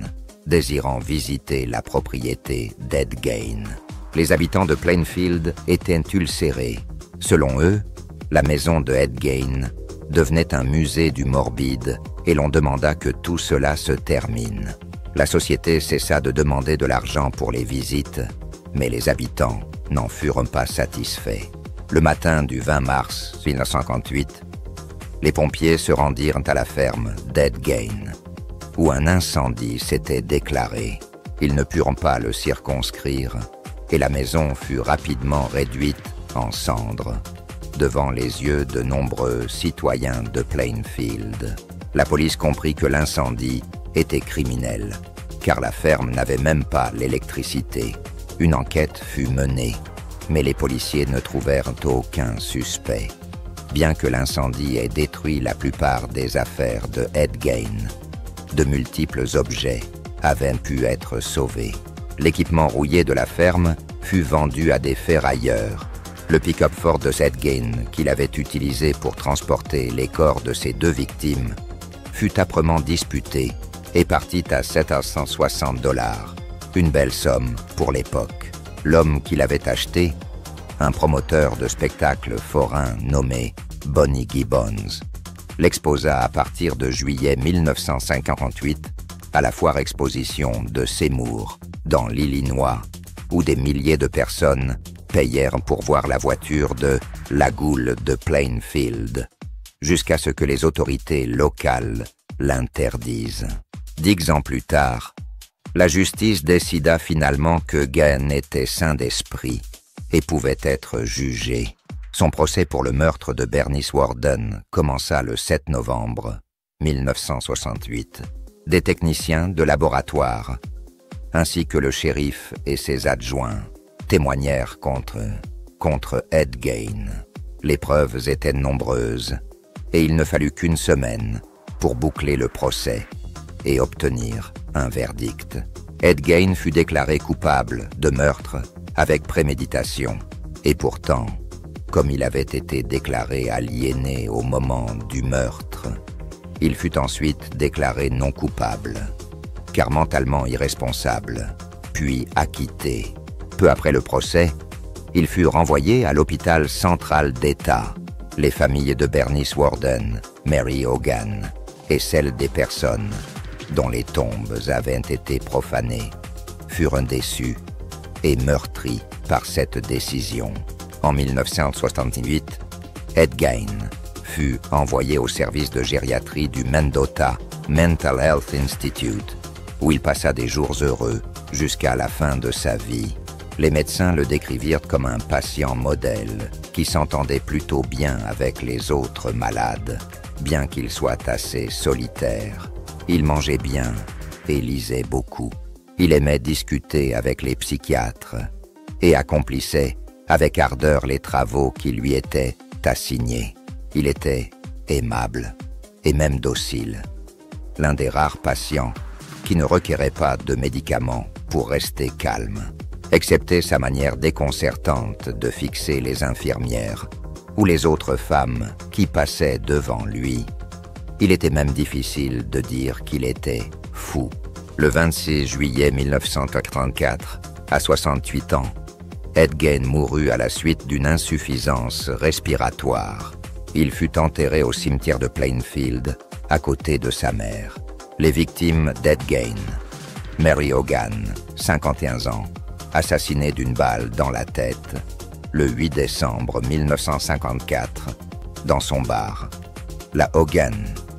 désirant visiter la propriété d'Ed Gein. Les habitants de Plainfield étaient ulcérés. Selon eux, la maison de Ed Gein devenait un musée du morbide et l'on demanda que tout cela se termine. La société cessa de demander de l'argent pour les visites, mais les habitants n'en furent pas satisfaits. Le matin du vingt mars mille neuf cent cinquante-huit, les pompiers se rendirent à la ferme d'Ed Gein, où un incendie s'était déclaré. Ils ne purent pas le circonscrire et la maison fut rapidement réduite en cendres devant les yeux de nombreux citoyens de Plainfield. La police comprit que l'incendie était criminel, car la ferme n'avait même pas l'électricité. Une enquête fut menée, mais les policiers ne trouvèrent aucun suspect. Bien que l'incendie ait détruit la plupart des affaires de Ed Gein, de multiples objets avaient pu être sauvés. L'équipement rouillé de la ferme fut vendu à des ferrailleurs. Le pick-up Ford de Ed Gein, qu'il avait utilisé pour transporter les corps de ses deux victimes, fut âprement disputé et partit à sept cent soixante dollars, une belle somme pour l'époque. L'homme qui l'avait acheté, un promoteur de spectacles forains nommé Bonnie Gibbons, l'exposa à partir de juillet mille neuf cent cinquante-huit à la foire exposition de Seymour, dans l'Illinois, où des milliers de personnes payèrent pour voir la voiture de la Goule de Plainfield, jusqu'à ce que les autorités locales l'interdisent. Dix ans plus tard, la justice décida finalement que Gein était sain d'esprit et pouvait être jugé. Son procès pour le meurtre de Bernice Worden commença le sept novembre mille neuf cent soixante-huit. Des techniciens de laboratoire, ainsi que le shérif et ses adjoints, témoignèrent contre, contre Ed Gein. Les preuves étaient nombreuses, et il ne fallut qu'une semaine pour boucler le procès et obtenir un verdict. Ed Gein fut déclaré coupable de meurtre avec préméditation, et pourtant, comme il avait été déclaré aliéné au moment du meurtre, il fut ensuite déclaré non coupable, car mentalement irresponsable, puis acquitté. Peu après le procès, il fut renvoyé à l'hôpital central d'État. Les familles de Bernice Worden, Mary Hogan et celles des personnes dont les tombes avaient été profanées furent déçues et meurtries par cette décision. En mille neuf cent soixante-huit, Ed Gein fut envoyé au service de gériatrie du Mendota Mental Health Institute, où il passa des jours heureux jusqu'à la fin de sa vie. Les médecins le décrivirent comme un patient modèle qui s'entendait plutôt bien avec les autres malades, bien qu'il soit assez solitaire. Il mangeait bien et lisait beaucoup. Il aimait discuter avec les psychiatres et accomplissait avec ardeur les travaux qui lui étaient assignés. Il était aimable et même docile, l'un des rares patients qui ne requérait pas de médicaments pour rester calme, excepté sa manière déconcertante de fixer les infirmières ou les autres femmes qui passaient devant lui. Il était même difficile de dire qu'il était fou. Le vingt-six juillet mille neuf cent quatre-vingt-quatre, à soixante-huit ans, Ed Gein mourut à la suite d'une insuffisance respiratoire. Il fut enterré au cimetière de Plainfield, à côté de sa mère. Les victimes d'Ed Gein: Mary Hogan, cinquante et un ans, assassinée d'une balle dans la tête, le huit décembre mille neuf cent cinquante-quatre, dans son bar, la Hogan.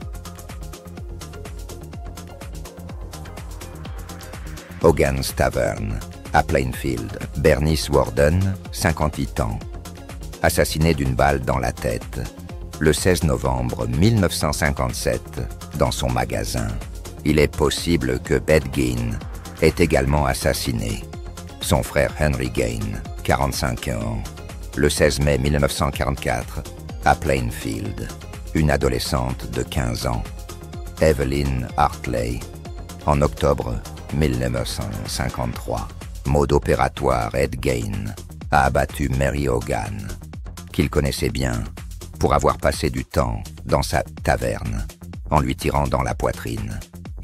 Hogan's Tavern, à Plainfield. Bernice Worden, cinquante-huit ans, assassinée d'une balle dans la tête, le seize novembre mille neuf cent cinquante-sept, dans son magasin. Il est possible que Ed Gein ait également assassiné son frère Henry Gein, quarante-cinq ans, le seize mai mille neuf cent quarante-quatre, à Plainfield, une adolescente de quinze ans, Evelyn Hartley, en octobre mille neuf cent cinquante-trois. Mode opératoire, Ed Gein a abattu Mary Hogan, qu'il connaissait bien, pour avoir passé du temps dans sa taverne, en lui tirant dans la poitrine.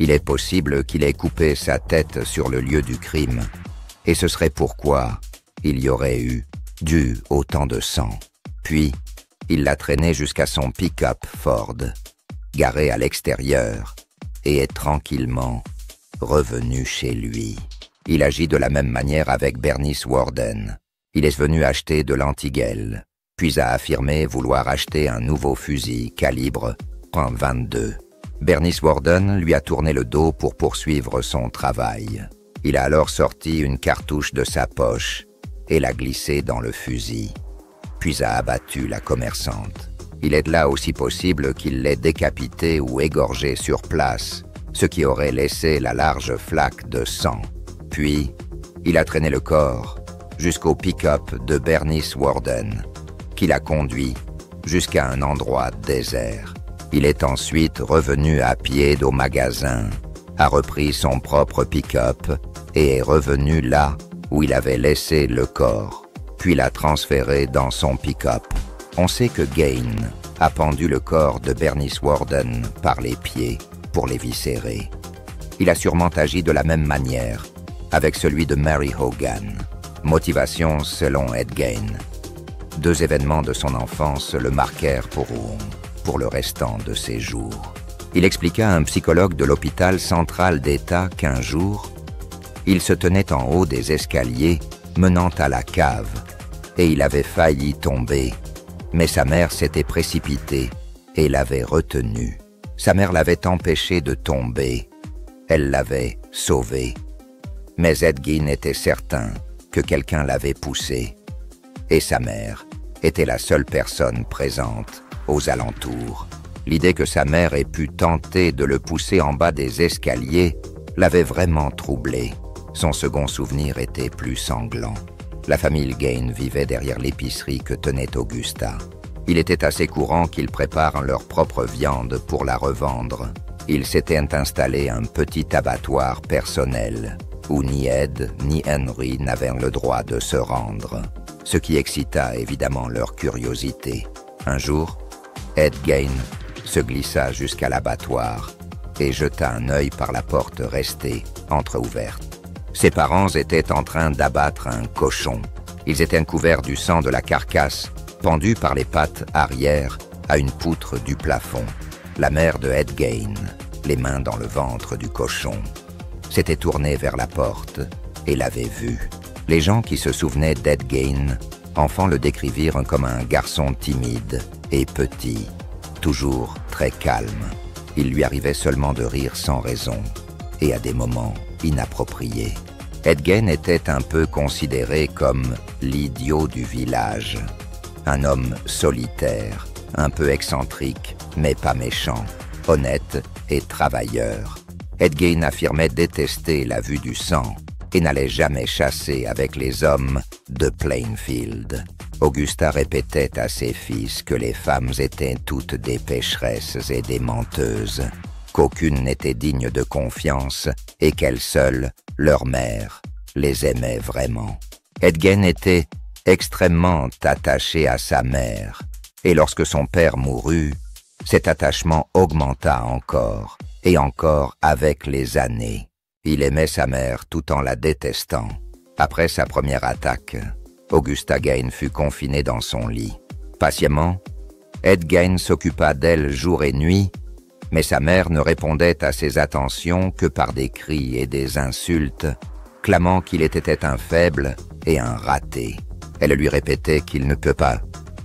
Il est possible qu'il ait coupé sa tête sur le lieu du crime, et ce serait pourquoi il y aurait eu dû autant de sang. Puis, il l'a traîné jusqu'à son pick-up Ford, garé à l'extérieur, et est tranquillement revenu chez lui. Il agit de la même manière avec Bernice Worden. Il est venu acheter de l'antiguel, puis a affirmé vouloir acheter un nouveau fusil calibre point vingt-deux. Bernice Worden lui a tourné le dos pour poursuivre son travail. Il a alors sorti une cartouche de sa poche et l'a glissée dans le fusil, puis a abattu la commerçante. Il est de là aussi possible qu'il l'ait décapitée ou égorgée sur place, ce qui aurait laissé la large flaque de sang. Puis, il a traîné le corps jusqu'au pick-up de Bernice Worden, qui l'a conduit jusqu'à un endroit désert. Il est ensuite revenu à pied au magasin, a repris son propre pick-up et est revenu là où il avait laissé le corps, puis l'a transféré dans son pick-up. On sait que Gain a pendu le corps de Bernice Worden par les pieds pour l'éviscérer. Il a sûrement agi de la même manière avec celui de Mary Hogan. Motivation selon Ed Gain. Deux événements de son enfance le marquèrent pour, pour le restant de ses jours. Il expliqua à un psychologue de l'hôpital central d'État qu'un jour, il se tenait en haut des escaliers menant à la cave et il avait failli tomber, mais sa mère s'était précipitée et l'avait retenu. Sa mère l'avait empêché de tomber. Elle l'avait sauvé. Mais Ed Gein était certain que quelqu'un l'avait poussé, et sa mère était la seule personne présente aux alentours. L'idée que sa mère ait pu tenter de le pousser en bas des escaliers l'avait vraiment troublé. Son second souvenir était plus sanglant. La famille Gain vivait derrière l'épicerie que tenait Augusta. Il était assez courant qu'ils préparent leur propre viande pour la revendre. Ils s'étaient installé un petit abattoir personnel, où ni Ed ni Henry n'avaient le droit de se rendre, ce qui excita évidemment leur curiosité. Un jour, Ed Gein se glissa jusqu'à l'abattoir et jeta un œil par la porte restée entr'ouverte. Ses parents étaient en train d'abattre un cochon. Ils étaient couverts du sang de la carcasse, pendus par les pattes arrière à une poutre du plafond. La mère de Ed Gein, les mains dans le ventre du cochon, s'était tournée vers la porte et l'avait vu. Les gens qui se souvenaient d'Ed Gein, enfant, le décrivirent comme un garçon timide et petit, toujours très calme. Il lui arrivait seulement de rire sans raison et à des moments inappropriés. Ed Gein était un peu considéré comme l'idiot du village, un homme solitaire, un peu excentrique, mais pas méchant, honnête et travailleur. Ed Gein affirmait détester la vue du sang et n'allait jamais chasser avec les hommes de Plainfield. Augusta répétait à ses fils que les femmes étaient toutes des pécheresses et des menteuses, qu'aucune n'était digne de confiance et qu'elles seules, leur mère, les aimait vraiment. Ed Gein était extrêmement attaché à sa mère, et lorsque son père mourut, cet attachement augmenta encore, et encore avec les années. Il aimait sa mère tout en la détestant. Après sa première attaque, Augusta Gein fut confinée dans son lit. Patiemment, Ed Gein s'occupa d'elle jour et nuit, mais sa mère ne répondait à ses attentions que par des cris et des insultes, clamant qu'il était un faible et un raté. Elle lui répétait qu'il ne peut pas,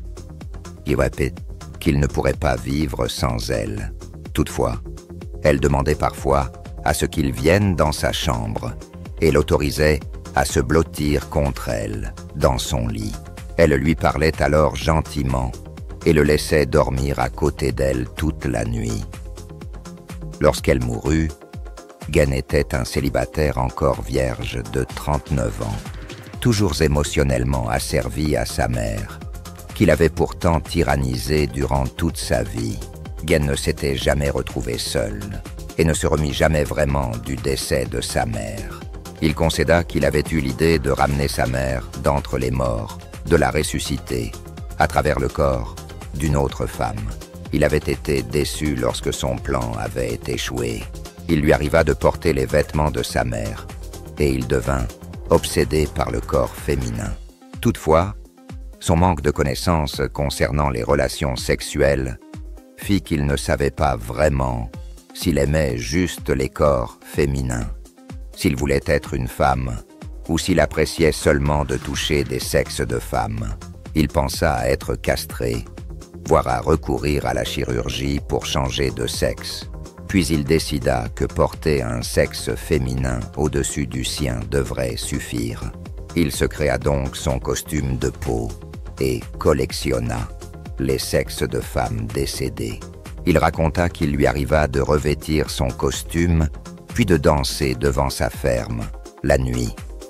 il répète qu'il ne pourrait pas vivre sans elle. Toutefois, elle demandait parfois à ce qu'il vienne dans sa chambre et l'autorisait à se blottir contre elle, dans son lit. Elle lui parlait alors gentiment et le laissait dormir à côté d'elle toute la nuit. Lorsqu'elle mourut, Gein était un célibataire encore vierge de trente-neuf ans, toujours émotionnellement asservi à sa mère, qu'il avait pourtant tyrannisé durant toute sa vie. Gein ne s'était jamais retrouvé seul et ne se remit jamais vraiment du décès de sa mère. Il concéda qu'il avait eu l'idée de ramener sa mère d'entre les morts, de la ressusciter, à travers le corps d'une autre femme. Il avait été déçu lorsque son plan avait échoué. Il lui arriva de porter les vêtements de sa mère, et il devint obsédé par le corps féminin. Toutefois, son manque de connaissances concernant les relations sexuelles fit qu'il ne savait pas vraiment s'il aimait juste les corps féminins, s'il voulait être une femme, ou s'il appréciait seulement de toucher des sexes de femmes. Il pensa à être castré, voire à recourir à la chirurgie pour changer de sexe. Puis il décida que porter un sexe féminin au-dessus du sien devrait suffire. Il se créa donc son costume de peau et collectionna les sexes de femmes décédées. Il raconta qu'il lui arriva de revêtir son costume, puis de danser devant sa ferme, la nuit.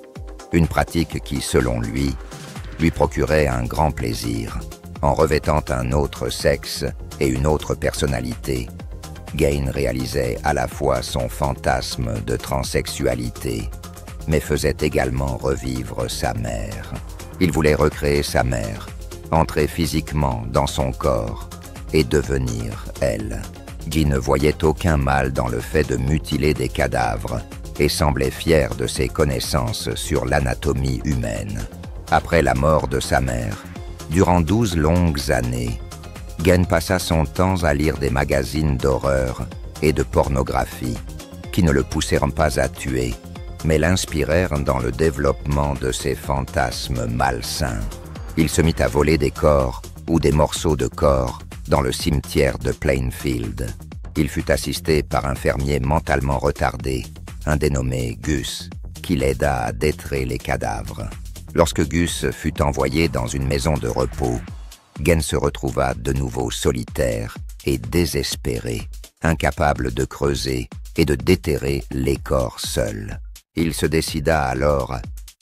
Une pratique qui, selon lui, lui procurait un grand plaisir. En revêtant un autre sexe et une autre personnalité, Gain réalisait à la fois son fantasme de transsexualité, mais faisait également revivre sa mère. Il voulait recréer sa mère, entrer physiquement dans son corps et devenir elle. Guy ne voyait aucun mal dans le fait de mutiler des cadavres et semblait fier de ses connaissances sur l'anatomie humaine. Après la mort de sa mère, durant douze longues années, Gain passa son temps à lire des magazines d'horreur et de pornographie qui ne le poussèrent pas à tuer, mais l'inspirèrent dans le développement de ses fantasmes malsains. Il se mit à voler des corps ou des morceaux de corps dans le cimetière de Plainfield. Il fut assisté par un fermier mentalement retardé, un dénommé Gus, qui l'aida à déterrer les cadavres. Lorsque Gus fut envoyé dans une maison de repos, Gain se retrouva de nouveau solitaire et désespéré, incapable de creuser et de déterrer les corps seuls. Il se décida alors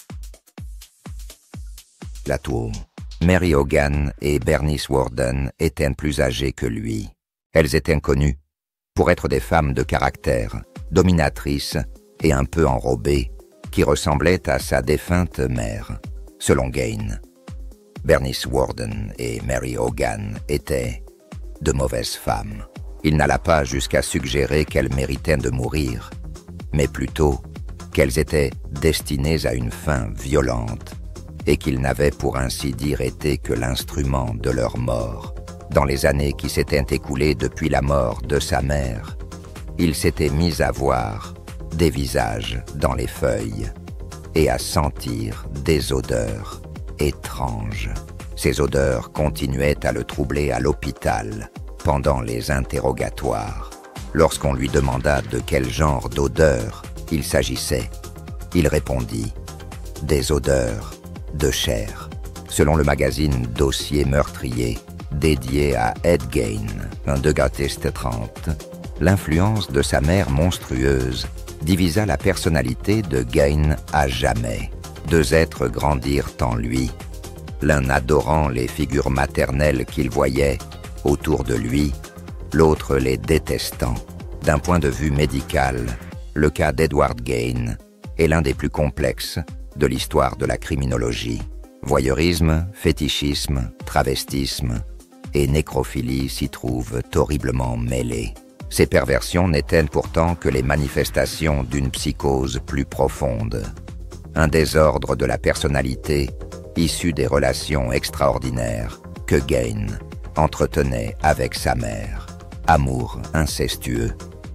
la tour. Mary Hogan et Bernice Worden étaient plus âgées que lui. Elles étaient connues pour être des femmes de caractère, dominatrices et un peu enrobées, qui ressemblaient à sa défunte mère, selon Gain. Bernice Worden et Mary Hogan étaient de mauvaises femmes. Il n'alla pas jusqu'à suggérer qu'elles méritaient de mourir, mais plutôt qu'elles étaient destinées à une fin violente et qu'ils n'avaient pour ainsi dire été que l'instrument de leur mort. Dans les années qui s'étaient écoulées depuis la mort de sa mère, il s'était mis à voir des visages dans les feuilles et à sentir des odeurs étranges. Ces odeurs continuaient à le troubler à l'hôpital pendant les interrogatoires. Lorsqu'on lui demanda de quel genre d'odeur il s'agissait, il répondit « des odeurs de chair ». Selon le magazine Dossier meurtrier, dédié à Ed Gain, un Degatiste trente, l'influence de sa mère monstrueuse divisa la personnalité de Gain à jamais. Deux êtres grandirent en lui, l'un adorant les figures maternelles qu'il voyait autour de lui, l'autre les détestant. D'un point de vue médical, le cas d'Edward Gain est l'un des plus complexes de l'histoire de la criminologie. Voyeurisme, fétichisme, travestisme et nécrophilie s'y trouvent horriblement mêlés. Ces perversions n'étaient pourtant que les manifestations d'une psychose plus profonde. Un désordre de la personnalité issu des relations extraordinaires que Gain entretenait avec sa mère. Amour incestueux.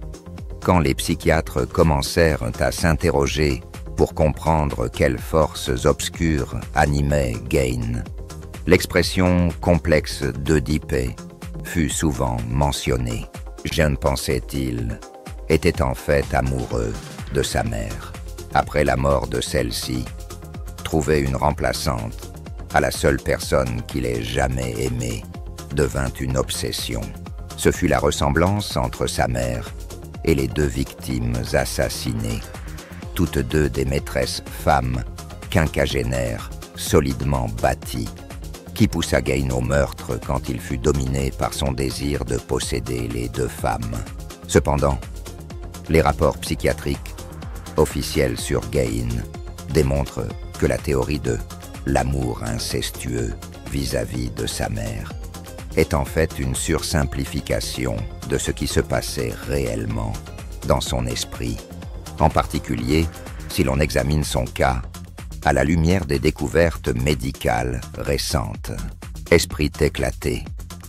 Quand les psychiatres commencèrent à s'interroger pour comprendre quelles forces obscures animaient Gain, l'expression complexe d'Oedipée fut souvent mentionnée. Jeune, pensait-il, était en fait amoureux de sa mère. Après la mort de celle-ci, trouver une remplaçante à la seule personne qu'il ait jamais aimée devint une obsession. Ce fut la ressemblance entre sa mère et les deux victimes assassinées, toutes deux des maîtresses femmes quinquagénaires solidement bâties, qui poussa Gain au meurtre quand il fut dominé par son désir de posséder les deux femmes. Cependant, les rapports psychiatriques officiels sur Gain démontrent que la théorie de l'amour incestueux vis-à-vis de sa mère est en fait une sursimplification de ce qui se passait réellement. dans son esprit. En particulier, si l'on examine son cas à la lumière des découvertes médicales récentes. Esprit éclaté.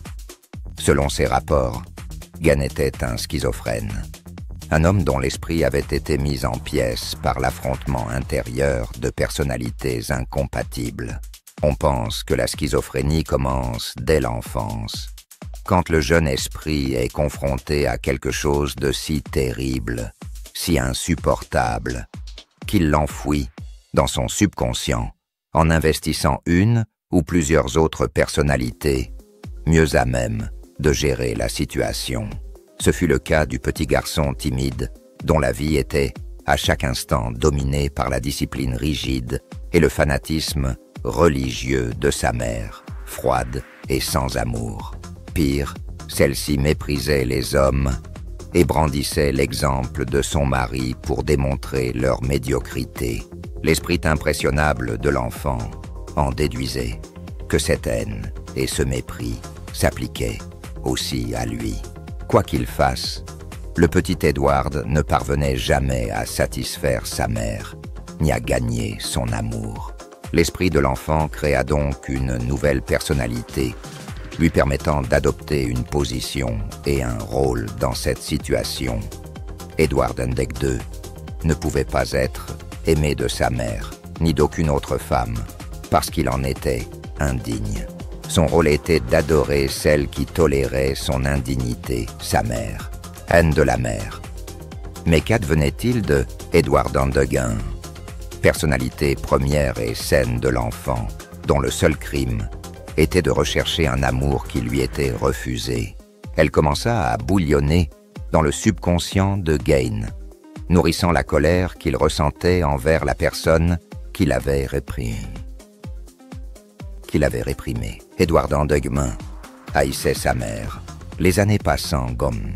Selon ses rapports, Gane était un schizophrène. Un homme dont l'esprit avait été mis en pièces par l'affrontement intérieur de personnalités incompatibles. On pense que la schizophrénie commence dès l'enfance, quand le jeune esprit est confronté à quelque chose de si terrible, si insupportable, qu'il l'enfouit dans son subconscient, en investissant une ou plusieurs autres personnalités, mieux à même de gérer la situation. Ce fut le cas du petit garçon timide, dont la vie était, à chaque instant, dominée par la discipline rigide et le fanatisme religieux de sa mère, froide et sans amour. Pire, celle-ci méprisait les hommes et brandissait l'exemple de son mari pour démontrer leur médiocrité. L'esprit impressionnable de l'enfant en déduisait que cette haine et ce mépris s'appliquaient aussi à lui. Quoi qu'il fasse, le petit Edward ne parvenait jamais à satisfaire sa mère, ni à gagner son amour. L'esprit de l'enfant créa donc une nouvelle personnalité, lui permettant d'adopter une position et un rôle dans cette situation. Edward Hendek deux ne pouvait pas être aimé de sa mère, ni d'aucune autre femme, parce qu'il en était indigne. Son rôle était d'adorer celle qui tolérait son indignité, sa mère, haine de la mère. Mais qu'advenait-il de Edward Andeguin, personnalité première et saine de l'enfant, dont le seul crime était de rechercher un amour qui lui était refusé? Elle commença à bouillonner dans le subconscient de Gane, nourrissant la colère qu'il ressentait envers la personne qui l'avait réprimée. Qu'il avait réprimé. Edward Andeguin haïssait sa mère. Les années passant, gomme.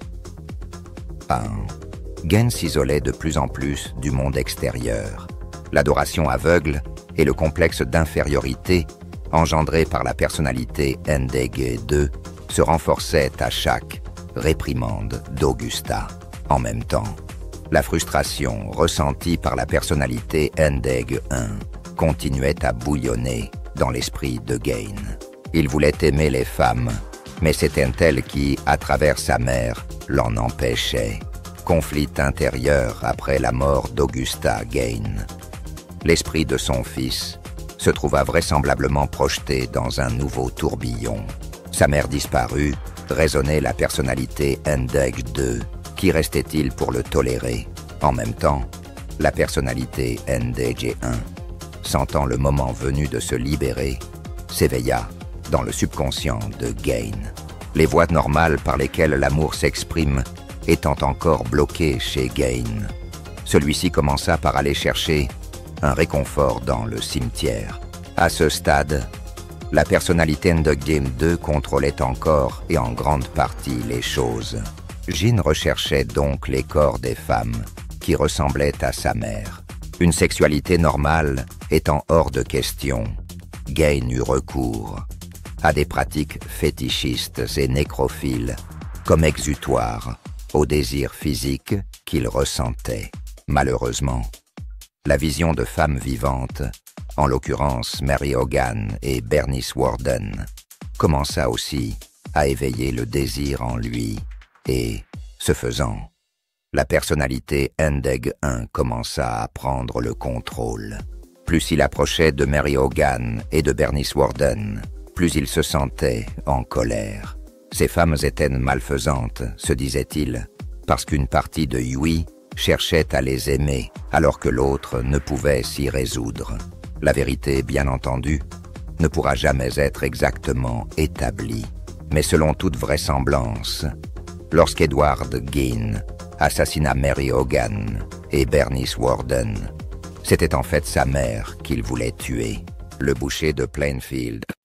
Ah, Gane s'isolait de plus en plus du monde extérieur. L'adoration aveugle et le complexe d'infériorité engendré par la personnalité Hendek deux se renforçaient à chaque réprimande d'Augusta. En même temps, la frustration ressentie par la personnalité Hendek un continuait à bouillonner dans l'esprit de Gane. Il voulait aimer les femmes, mais c'était elle qui, à travers sa mère, l'en empêchait. Conflit intérieur après la mort d'Augusta Gane. L'esprit de son fils se trouva vraisemblablement projeté dans un nouveau tourbillon. Sa mère disparue, résonnait la personnalité Hendek deux. Qui restait-il pour le tolérer? En même temps, la personnalité Hendek un, sentant le moment venu de se libérer, s'éveilla dans le subconscient de Gane. Les voies normales par lesquelles l'amour s'exprime étant encore bloquées chez Gane, celui-ci commença par aller chercher un réconfort dans le cimetière. À ce stade, la personnalité Hendek deux contrôlait encore et en grande partie les choses. Gane recherchait donc les corps des femmes qui ressemblaient à sa mère. Une sexualité normale étant hors de question, Gane eut recours à des pratiques fétichistes et nécrophiles comme exutoire au désir physique qu'il ressentait. Malheureusement, la vision de femmes vivantes, en l'occurrence Mary Hogan et Bernice Worden, commença aussi à éveiller le désir en lui et, ce faisant, la personnalité Hendek un commença à prendre le contrôle. Plus il approchait de Mary Hogan et de Bernice Worden, plus il se sentait en colère. Ces femmes étaient malfaisantes, se disait-il, parce qu'une partie de lui cherchait à les aimer, alors que l'autre ne pouvait s'y résoudre. La vérité, bien entendu, ne pourra jamais être exactement établie. Mais selon toute vraisemblance, lorsqu'Edward Gane assassina Mary Hogan et Bernice Worden, c'était en fait sa mère qu'il voulait tuer. Le boucher de Plainfield